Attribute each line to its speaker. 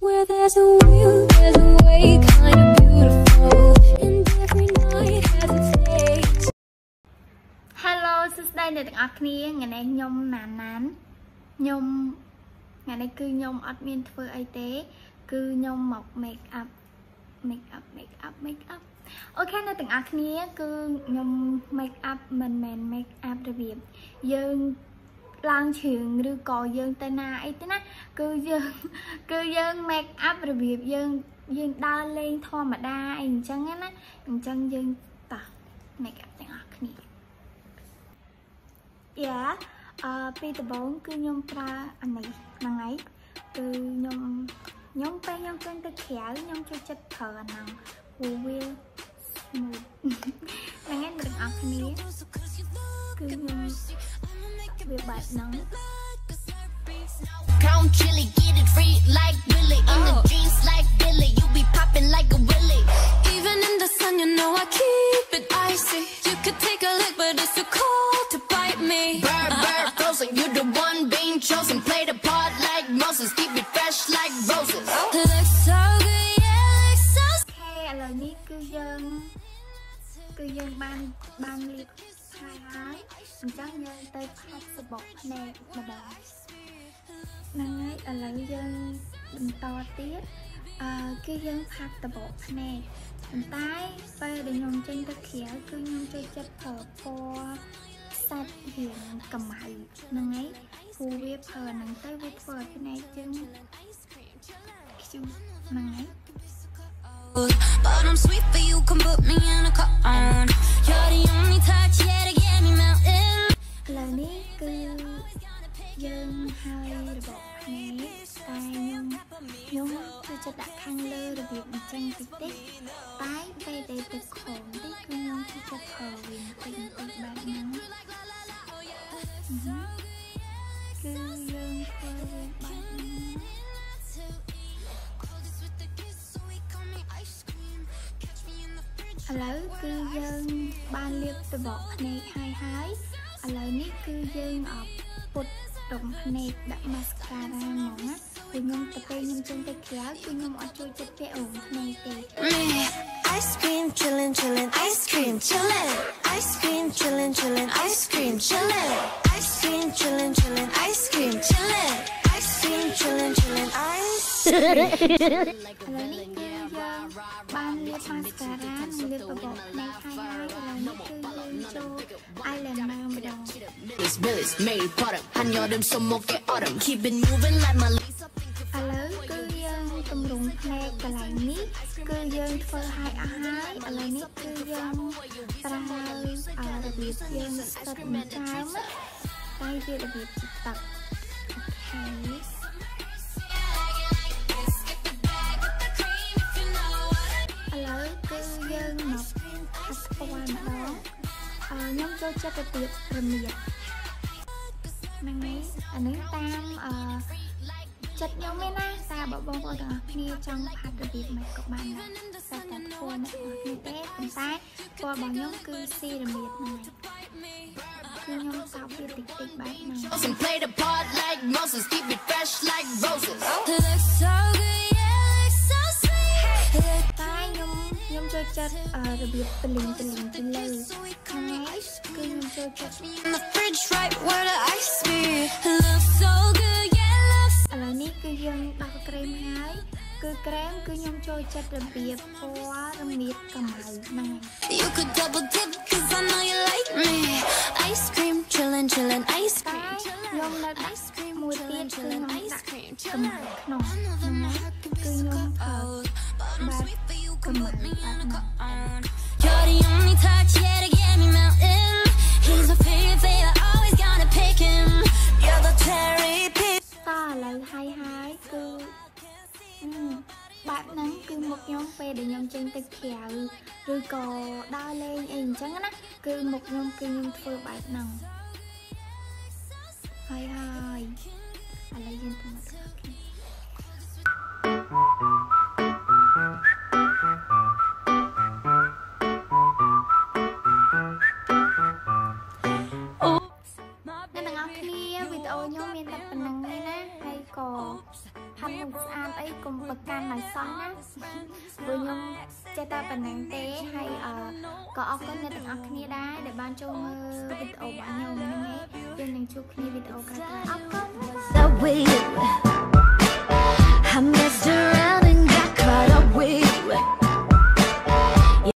Speaker 1: Where there's a will, there's a way, kind of beautiful. And every night has its days.
Speaker 2: Hello, សួស្តីអ្នកទាំងអស់គ្នាថ្ងៃនេះខ្ញុំណានខ្ញុំថ្ងៃនេះគឺខ្ញុំអត់មានធ្វើអីទេគឺខ្ញុំមក make up អូខេអ្នកទាំងអស់គ្នាគឺខ្ញុំ make up មិនមែន make up របៀបយើងឡើងជើងឬក៏យើងទៅណាអីទេណាគឺយើង make up របៀបយើងដើរលេងធម្មតាអីអញ្ចឹងណាអញ្ចឹងយើងតោះ make up ទាំងអស់គ្នាពីដំបូងគឺខ្ញុំប្រើអានេះហ្នឹងហើយគឺខ្ញុំពេលខ្ញុំចេញទៅក្រៅខ្ញុំចូលចិត្តប្រើអាហ្នឹងព្រោះវា smooth ហ្នឹងហើយអ្នកទាំងអស់គ្នាគឺខ្ញុំវាបែបហ្នឹង
Speaker 3: Crown chili, get it free like Willie. In the jeans like Billy, you be popping like a Willie.
Speaker 1: Even in the sun, you know I keep it icy. You could take a lick, but it's too cold to bite me.
Speaker 3: Bird, frozen, you the one being chosen. Play the part like Moses, keep it fresh like roses.
Speaker 1: Looks so good, yeah, looks so.
Speaker 2: ឥឡូវនេះគឺយើងបានលាបហើយអញ្ចឹងយើងទៅផាត់សបកភ្នែកម្ដងហ្នឹងហើយឥឡូវយើងបន្តទៀតគឺយើងផាត់សបកភ្នែកប៉ុន្តែពេលដែលខ្ញុំចេញទៅក្រៅគឺខ្ញុំចូលចិត្តប្រើពណ៌សាច់រៀងកម្ៅហ្នឹងហើយព្រោះវាប្រើហ្នឹងទៅវាធ្វើឲ្យភ្នែកយើងខ្ជុះហ្នឹងហើយ
Speaker 1: But I'm sweet for you, can put me in a car on. You're the only touch, yeah, to get me melting. ឥឡូវនេះគឺយើងហើយរបបភ្នែកតែខ្ញុំគឺចិត្តដាក់ខាងលើរបៀបអញ្ចឹងតិចតែពេលដែលទៅខំតិចគឺខ្ញុំគឺចិត្តប្រើវិញតិចបែបហ្នឹងគឺយើងធ្វើវាបែបហ្នឹងឥឡូវគឺយើងបានលាបសបកភ្នែកហើយឥឡូវនេះគឺយើងពុតដុំភ្នែកដាក់ mascara ហ្មងណាគឺខ្ញុំទៅពេលខ្ញុំចេញទៅក្រៅគឺខ្ញុំអត់ចូលចិត្តគេអុំភ្នែកទេ Ice cream chillin' ice cream chillin' ice cream chillin' ice cream chillin' ice cream chillin' ice cream chillin' ice cream chillin' ice ឥឡូវនេះគឺយើងបានលាប mascara និងលាបបបកភ្នែកហើយឥឡូវនេះគឺយើងចូល eyeliner ម្ដង
Speaker 3: It's Billy's Mary Potter. I know them so more get autumn. Keep it moving like my Lisa.
Speaker 2: ឥឡូវគឺយើងតម្រង់ភ្នែកកន្លែងនេះគឺយើងធ្វើឲ្យអស់ហើយឥឡូវនេះគឺយើងប្រើរបៀបយើងស្ទាត់មួយចាមតែវារបៀបជីទឹកអូខេឥឡូវគឺយើងមកហាត់ពណ៌ម្ដងខ្ញុំចូលចិត្តរបៀបរមៀតហ្នឹងហើយអានេះតាមចិត្តខ្ញុំឯណាតែបងប្អូនទាំងអស់គ្នាចង់ផាត់របៀបមិនក៏បានដែរតែតែធ្វើអ្នកទាំងអស់គ្នាទេប៉ុន្តែពណ៌របស់ខ្ញុំគឺស៊ីរមៀតហ្នឹងហើយគឺខ្ញុំសោកវាតិចបែបហ្នឹង
Speaker 3: Play the part like Moses, keep it fresh like roses.
Speaker 1: Looks so good, yeah, looks so sweet.
Speaker 2: តែខ្ញុំចូលចិត្តរបៀបពលិញទៅលើហ្នឹងហើយគឺខ្ញុំចូលចិត្ត
Speaker 1: In the fridge right where the ice be. Looks so good, yeah, looks.
Speaker 2: ឥឡូវនេះគឺយើងដោះក្រែមហើយគឺក្រែមគឺខ្ញុំចូលចិត្តរបៀបពណ៌រមៀតកម្ៅហ្នឹង
Speaker 1: You could double dip cause I know you like me. Ice cream chillin' ice
Speaker 2: តែ
Speaker 1: cream.
Speaker 2: ខ្ញុំនៅដាក់មួយទៀតគឺខ្ញុំដាក់កម្ៅក្នុងហ្នឹងហើយគឺខ្ញុំបែបកម្ៅបែបហ្នឹង
Speaker 1: You're the only touch, yeah, to get me melting. He's my favorite, always gotta pick him. You're the cherry pick.
Speaker 2: តឥឡូវហើយគឺបែបហ្នឹងគឺមុខខ្ញុំពេលដែលខ្ញុំចេញទៅក្រៅឬក៏ដើរលេងអីអញ្ចឹងណាគឺមុខខ្ញុំគឺខ្ញុំធ្វើបែបហ្នឹងហើយឥឡូវយើងទៅមកគ្នាវីដេអូខ្ញុំមានតែប៉ុណ្្នឹងទេណាហើយក៏ហាត់មុខស្អាតអី
Speaker 1: កុំប្រកាន់ឲ្យសោះណាព្រោះខ្ញុំចេះតែប៉ុណ្ណឹងទេហើយក៏អរគុណអ្នកទាំងអស់គ្នាដែរដែលបានចូលមើលវីដេអូរបស់ខ្ញុំហ្នឹងឯងយើងនឹងជួបគ្នាវីដេអូក្រោយៗអរគុណ